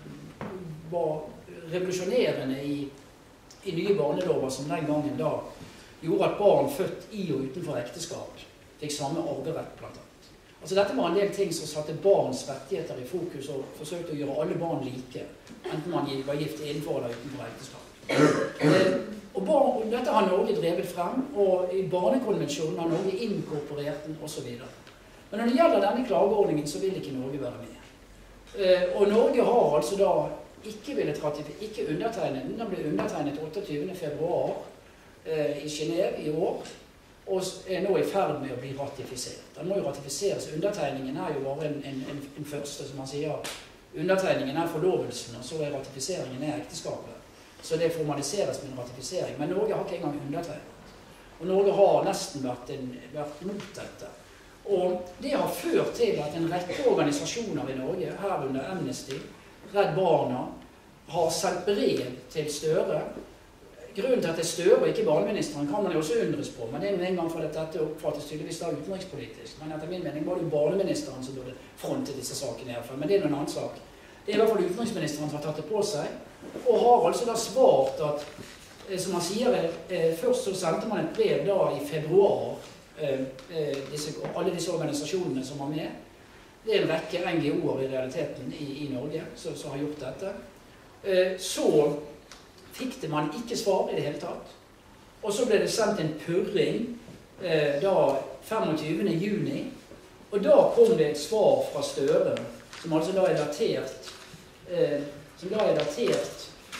var revolusjonerende i, i nye barnelover som den gangen da gjorde at barn født i og utenfor ekteskap fikk samme arverett blant annet. Altså dette var en del ting som satte barns rettigheter i fokus og forsøkte å gjøre alle barn like, enten man var gift innenfor eller utenfor ekteskap. Eh, og, barn, og dette har Norge drevet frem, og i barnekonvensjonen har Norge inkorporert den og så videre. Men når det gjelder denne klageordningen, så vil ikke Norge være med. Eh, og Norge har altså da ikke villet ratifisere, ikke undertegnet den, den ble undertegnet otteogtyvende februar, eh, i Genève i år, og er nå i ferd med å bli ratifisert. Den må jo ratifiseres. Undertegningen er jo bare en, en, en, en første, som man sier. Undertegningen er forlovelsen, og så er ratifiseringen er ekteskapet. Så det formaliseres med en ratifisering. Men Norge har ikke engang undertegnet. Og Norge har nesten vært, en, vært mot dette. Og det har ført til at en rekke organisasjoner i Norge, herunder Amnesty, Redd Barna, har sendt brev til Støre. Grunnen til at det er Støre og ikke barneministeren kan man jo også undres på, men det er jo en gang for at dette oppfattes tydeligvis da utenrikspolitisk. Men etter min mening var det jo barneministeren som burde fronte disse sakene i hvert fall, men det er noen annen sak. Det er i hvert fall utenriksministeren som har tatt det på seg, og har altså da svart at, som han sier, først så sendte man et brev da i februar, disse, alle disse organisasjonene som var med. Det er en rekke N G O-er i realiteten i, i Norge som, som har gjort dette. Så fikk det man ikke svar i det hele tatt. Og så ble det sendt en purring eh, da femogtyvende juni, og da kom det et svar fra Støre, som altså da er datert, eh, som da er datert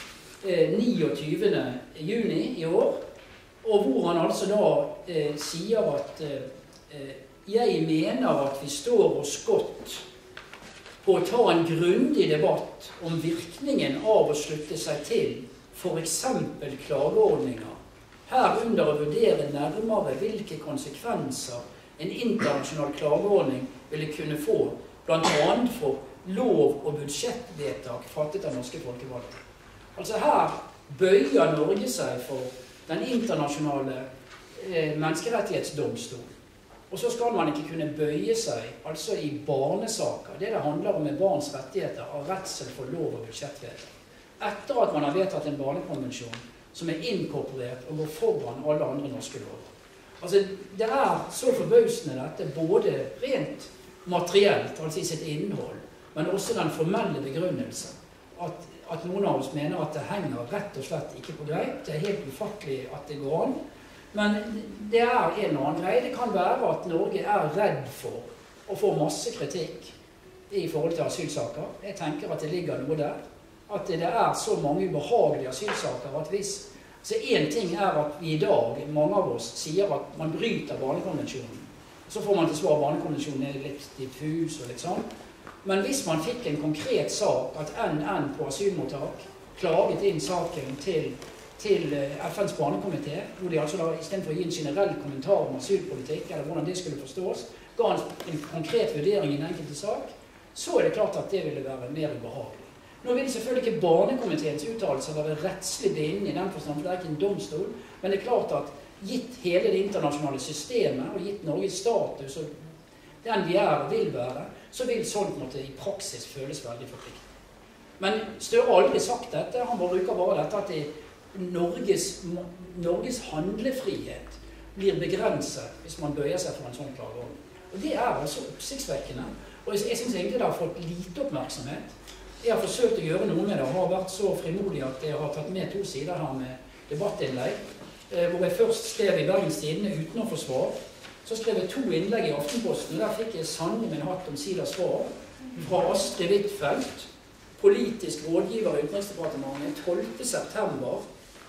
eh, niogtyvende juni i år, og hvor han altså da eh, sier at eh, jeg mener at vi står oss godt på å ta en grundig debatt om virkningen av å slutte seg til for eksempel klageordninger, herunder å vurdere nærmere hvilke konsekvenser en internasjonal klageordning ville kunne få, blant annet for lov- og budsjettvedtak fattet av norske folkevalgte. Altså her bøyer Norge seg for den internasjonale eh, menneskerettighetsdomstol. Og så skal man ikke kunne bøye seg, altså i barnesaker, det det handler om med barns rettigheter, av redsel for lov- og budsjettvedtak. Etter at man har vedtatt en barnekonvensjon som er inkorporert og går foran alle andre norske lover. Altså, det er så forbausende dette, både rent materielt, altså i sitt innhold, men også den formelle begrunnelse, at, at noen av oss mener at det henger rett og slett ikke på greip. Det er helt ufattelig at det går an. Men det er en og annen greie. Det kan være at Norge er redd for å få masse kritikk i forhold til asylsaker. Jeg tenker at det ligger noe der. At det er så mange ubehagelige asylsaker at hvis så en ting er at vi i dag, mange av oss, sier at man bryter barnekonvensjonen. Så får man til svar barnekonvensjonen er litt diffus og litt sånn. Men hvis man fikk en konkret sak at N N på asylmottak klaget inn saken til, til F N's barnekomité, hvor de altså da, i stedet for å gi en generell kommentar om asylpolitikk, eller hvordan det skulle forstås, ga en, en konkret vurdering i en enkelte sak, så er det klart at det ville være mer ubehagelig. Nå vil selvfølgelig ikke barnekomiteens uttalelser være rettslig bindende i den forstand, for det er ikke en domstol, men det er klart at gitt hele det internasjonale systemet, og gitt Norges status, og den vi er og vil være, så vil sånt måtte i praksis føles veldig forpliktende. Men Støre har aldri sagt dette, han bruker bare dette at det Norges, Norges handlefrihet blir begrenset hvis man bøyer seg for en sånn klageordning. Og det er altså oppsiktsvekkende, og jeg synes egentlig det har fått lite oppmerksomhet. Jeg har forsøkt å gjøre noe med det, og har vært så frimodig at jeg har tatt med to sider her med debattinnlegg, hvor jeg først skrev i Bergens Tidende uten å få svar. Så skrev jeg to innlegg i Aftenposten, og der fikk jeg sannelig min hatt om sida svar fra Astrid Huitfeldt, politisk rådgiver i Utenriksdepartementet, tolvte september,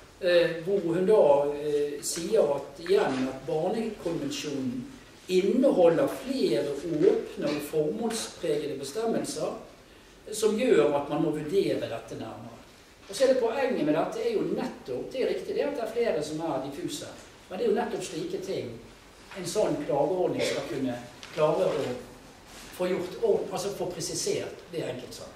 hvor hun da sier at igjen at barnekonvensjonen inneholder flere åpne og formålspregede bestemmelser som gjør at man må vurdere dette nærmere. Og så er det poenget med dette er jo nettopp, det er riktig det at det er flere som er diffuse, men det er jo nettopp slike ting en sånn klageordning skal kunne klare å få gjort, altså få presisert ved enkeltsaker.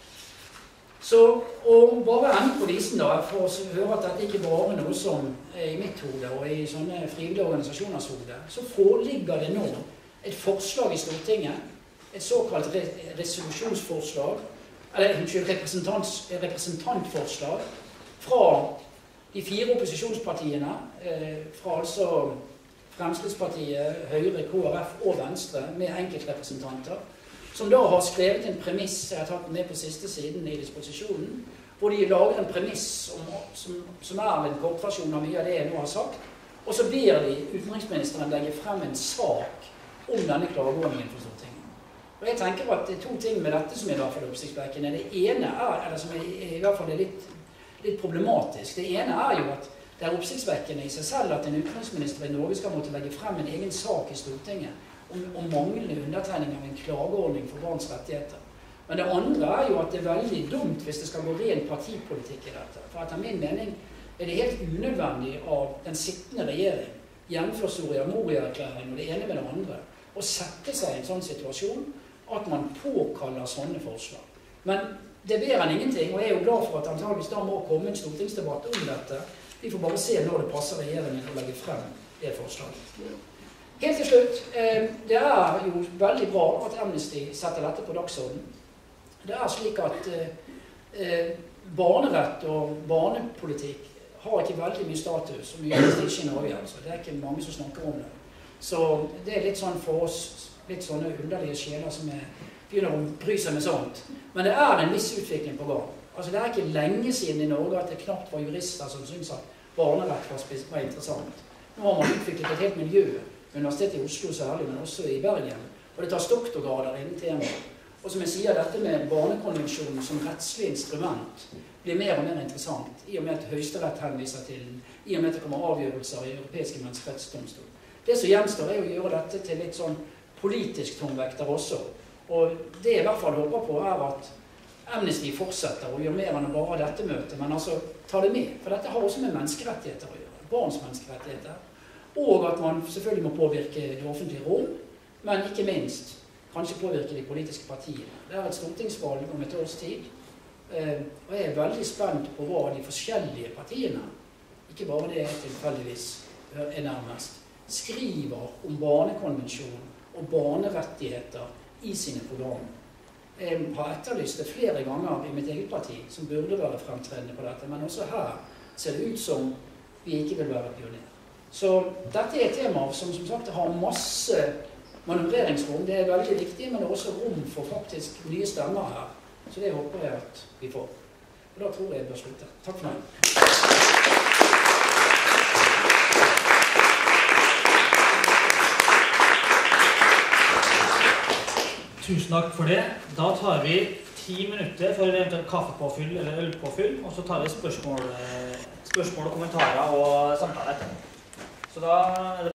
Så, og bare ende på visen da, for å høre at dette ikke bare er noe som er i mitt hode og i sånne frivillige organisasjoners hode, så foreligger det nå et forslag i Stortinget, et såkalt resolusjonsforslag, eller unnskyld, representantforslag fra de fire opposisjonspartiene, fra altså Fremskrittspartiet, Høyre, K R F og Venstre, med enkeltrepresentanter, som da har skrevet en premiss, jeg har tatt den med på siste siden i disposisjonen, hvor de lager en premiss om, som, som er en kortversjon av mye av det jeg nå har sagt, og så ber de utenriksministeren legge frem en sak om denne klageordningen for Stortinget. Og jeg tenker at det er to ting med dette som er i hvert fall oppsiktsvekkende. Det ene er, eller som er, i hvert fall er litt, litt problematisk, det ene er jo at Det er oppsiktsvekkende i seg selv at en utenriksminister i Norge skal måtte legge frem en egen sak i Stortinget om, om manglende undertegning av en klageordning for barns rettigheter. Men det andre er jo at det er veldig dumt hvis det skal gå ren partipolitikk i dette. For etter min mening er det helt unødvendig av den sittende regjering, jevnfør Soria Moria-erklæringen og det ene med det andre, å sette seg i en sånn situasjon at man påkaller sånne forslag. Men det er bedre enn ingenting, og jeg er jo glad for at antageligvis da må komme en stortingsdebatt om dette. Vi får bare se når det passer regjeringen å legge frem det forslaget. Helt til slutt, det er jo veldig bra at Amnesty setter dette på dagsordenen. Det er slik at barnerett og barnepolitikk har ikke veldig mye status, og mye prestisje i Norge. Altså. Det er ikke mange som snakker om det. Så det er litt sånn for oss, litt sånne underlige sjeler som er, begynner å bry seg med sånt. Men det er en viss utvikling på gang. Altså, det er ikke lenge siden i Norge at det knapt var jurister som syntes at barnerett var interessant. Nå har man utviklet et helt miljø, Universitetet i Oslo særlig, men også i Bergen, og det tas doktorgrader innen temaet. Og som jeg sier, dette med barnekonvensjonen som rettslig instrument blir mer og mer interessant, i og med at Høyesterett henviser til den, i og med at det kommer avgjørelser i Europeiske menneskerettsdomstol. Det som gjenstår er å gjøre dette til litt sånn politisk tungvekter også, og det jeg i hvert fall håper på er at Amnesty fortsetter å gjøre mer enn bare dette møtet, men altså ta det med, for dette har også med menneskerettigheter å gjøre, barns menneskerettigheter, og at man selvfølgelig må påvirke det offentlige rom, men ikke minst kanskje påvirke de politiske partiene. Det er et stortingsvalg om et års tid, og jeg er veldig spent på hva de forskjellige partiene, ikke bare det jeg tilfeldigvis er nærmest, skriver om barnekonvensjonen og barnerettigheter i sine programmer. Jeg har etterlyst det flere ganger i mitt eget parti, som burde være fremtredende på dette, men også her ser det ut som vi ikke vil være pioner. Så dette er et tema som som sagt har masse manøvreringsrom. Det er veldig viktig, men det er også rom for faktisk nye stemmer her. Så det håper jeg at vi får. Og da tror jeg jeg bør slutte. Takk for meg. Tusen takk for det. Da tar vi ti minutter for eventuelt kaffepåfyll eller ølpåfyll, og så tar vi spørsmål, spørsmål og kommentarer og samtaler etter. Så da